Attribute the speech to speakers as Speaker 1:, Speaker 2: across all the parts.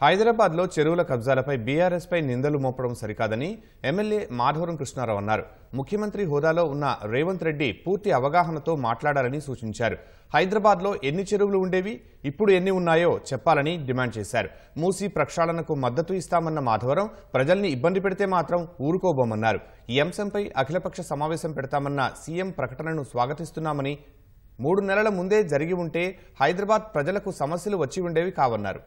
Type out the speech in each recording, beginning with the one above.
Speaker 1: హైదరాబాద్లో చెరువుల కబ్జాలపై బీఆర్ఎస్పై నిందలు మోపడం సరికాదని ఎమ్మెల్యే మాధవరం కృష్ణారావు అన్నారు. ముఖ్యమంత్రి హోదాలో ఉన్న రేవంత్ రెడ్డి పూర్తి అవగాహనతో మాట్లాడాలని సూచించారు. హైదరాబాద్లో ఎన్ని చెరువులు ఉండేవి, ఇప్పుడు ఎన్ని ఉన్నాయో చెప్పాలని డిమాండ్ చేశారు. మూసీ ప్రక్షాళనకు మద్దతు ఇస్తామన్న మాధవరం ప్రజల్ని ఇబ్బంది పెడితే మాత్రం ఊరుకోబోమన్నారు. ఈ అంశంపై అఖిలపక్ష సమావేశం పెడతామన్న సీఎం ప్రకటనను స్వాగతిస్తున్నామని, 3 నెలల ముందే జరిగి ఉంటే హైదరాబాద్ ప్రజలకు సమస్యలు వచ్చి ఉండేవి కావన్నారు.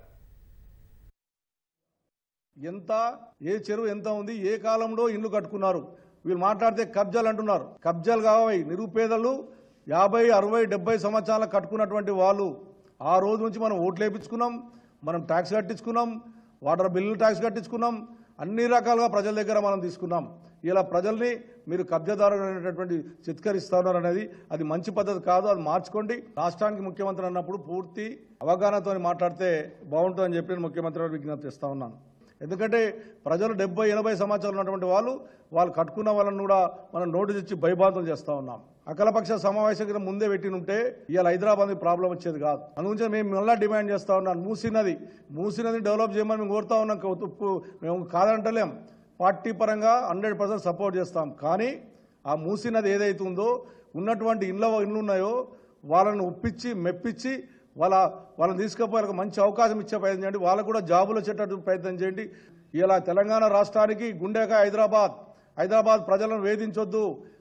Speaker 2: ఎంత ఏ చెరువు ఎంత ఉంది, ఏ కాలంలో ఇల్లు కట్టుకున్నారు, వీళ్ళు మాట్లాడితే కబ్జాలు అంటున్నారు. కబ్జాలు కావాలి. నిరుపేదలు 50, 60, 70 సంవత్సరాలు కట్టుకున్నటువంటి వాళ్ళు ఆ రోజు నుంచి మనం ఓట్లు వేయించుకున్నాం, మనం ట్యాక్స్ కట్టించుకున్నాం, వాటర్ బిల్లు ట్యాక్స్ కట్టించుకున్నాం, అన్ని రకాలుగా ప్రజల దగ్గర మనం తీసుకున్నాం. ఇలా ప్రజల్ని మీరు కబ్జాదారులు అనేటటువంటి చిత్కరిస్తా ఉన్నారు అనేది అది మంచి పద్ధతి కాదు. అది మార్చుకోండి. రాష్ట్రానికి ముఖ్యమంత్రి అన్నప్పుడు పూర్తి అవగాహనతో మాట్లాడితే బాగుంటుందని చెప్పి నేను ముఖ్యమంత్రి విజ్ఞప్తి ఇస్తా ఉన్నాను. ఎందుకంటే ప్రజలు 70, 80 సంవత్సరాలు ఉన్నటువంటి వాళ్ళు కట్టుకున్న వాళ్ళని కూడా మనం నోటీస్ ఇచ్చి భయబాధలు చేస్తూ ఉన్నాం. అఖిలపక్ష సమావేశం కింద ముందే పెట్టినుంటే ఇవాళ హైదరాబాద్ ప్రాబ్లం వచ్చేది కాదు. అందుగురించి మేము మళ్ళీ డిమాండ్ చేస్తూ ఉన్నాం. మూసీ నది డెవలప్ చేయమని మేము కోరుతా ఉన్నాం. మేము కాదంటలేం. పార్టీ పరంగా 100% సపోర్ట్ చేస్తాం. కానీ ఆ మూసీ నది ఏదైతుందో ఉన్నటువంటి ఇళ్ళు ఉన్నాయో వాళ్ళని ఒప్పించి మెప్పించి వాళ్ళని తీసుకుపోయి మంచి అవకాశం ఇచ్చే ప్రయత్నం చేయండి. వాళ్ళకు కూడా జాబులు వచ్చేటట్టు ప్రయత్నం చేయండి. ఇలా తెలంగాణ రాష్ట్రానికి గుండెగా హైదరాబాద్ ప్రజలను వేధించొద్దు.